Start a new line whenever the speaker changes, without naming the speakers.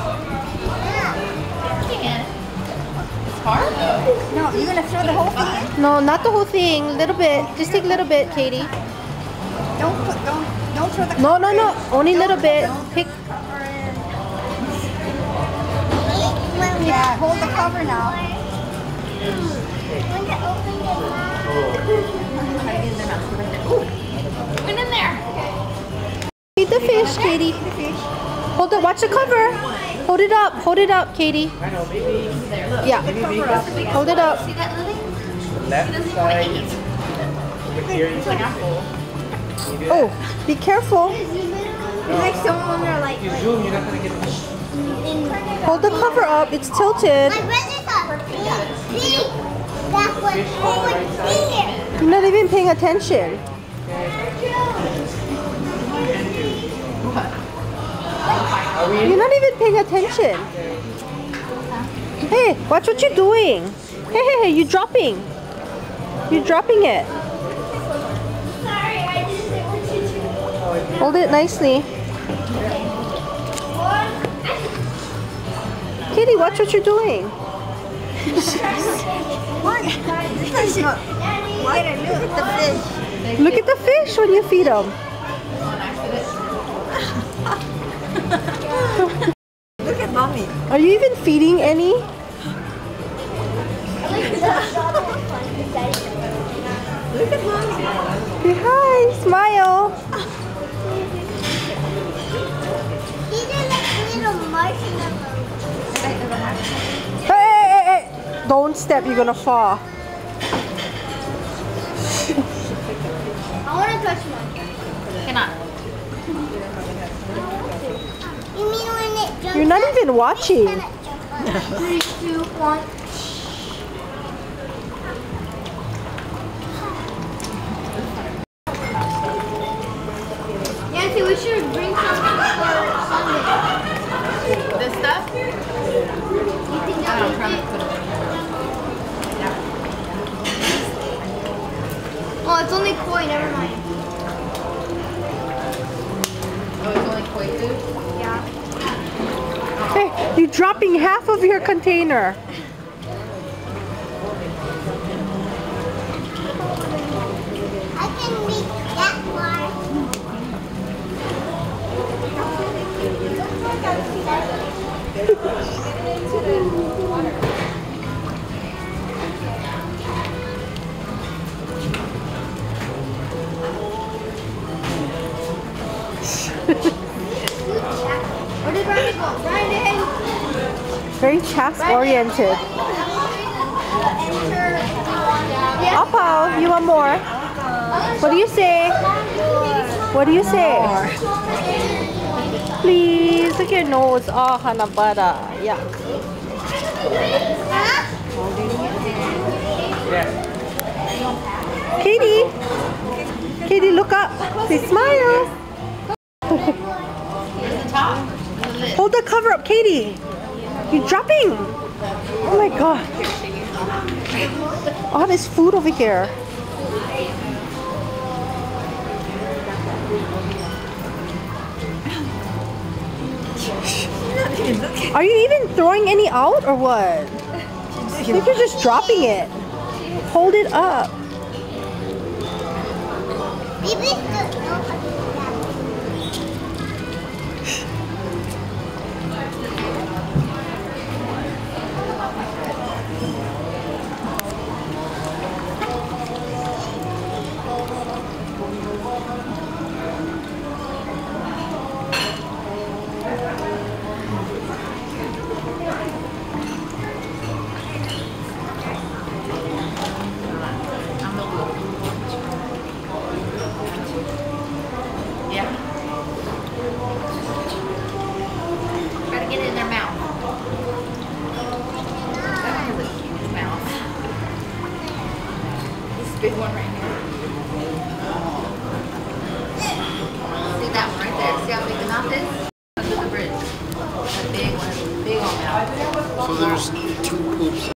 It's hard though.
No, you're gonna throw the whole thing in?
No, not the whole thing. Little bit. Just take a little bit, Katie.
Don't throw the
No, no, no. Only a little bit. Pick.
Yeah, hold the cover now.
Went in there.
Eat the fish, Katie. Hold it. Watch the cover. Hold it up. Hold it up, Katie.
I know, maybe
Yeah. Hold it up.
See that, Lily?
left side over here.
It's like apple.
Oh, be careful.
Like someone are like
You zoom, you're not gonna get the
Hold the cover up. It's tilted.
My brother thought, see, that's what here.
You're not even paying attention.
Are we in?
You're not even paying attention. Hey, watch what you're doing. Hey, hey, hey, you're dropping. You're dropping it.
Sorry, I didn't want you to.
Hold it nicely. Kitty, watch what you're doing.
what? This is not. What? Look at the fish.
Look at the fish when you feed them.
Look at mommy.
Are you even feeding any?
Look at mommy.
Say hi, smile.
These are like little marshmallows.
Hey, hey, hey, hey. Don't step, you're gonna fall.
I want to touch one.
Cannot.
You mean when it jumps
You're not
up?
even watching.
Can it jump up? 3, 2, 1. Nancy, we should bring something for Sunday.
This stuff?
You think
I don't know, I'm
that
trying to
would
put it
Oh, it's only koi, never mind.
Oh, it's only koi food?
Yeah.
Hey, you're dropping half of your container.
I can reach that far. Where did Riley go? Riley!
Very task oriented.
Yeah.
Apple, you want more? What do you say? What do you say? Please, look at your nose. Oh, hanabara. Yuck. Katie. Katie, look up. Say smile.
Here's the top. The lid.
Hold the cover up, Katie. You're dropping. Oh my god. All this food over here. Are you even throwing any out or what? I think you're just dropping it. Hold it up.
Babies don't know how to do that.
Yeah. Try to get it in their mouth. That has a huge mouth. This big one right here. See that one right there? See how big the mouth is? Under the bridge. That big one has a big old mouth.
So there's two poops.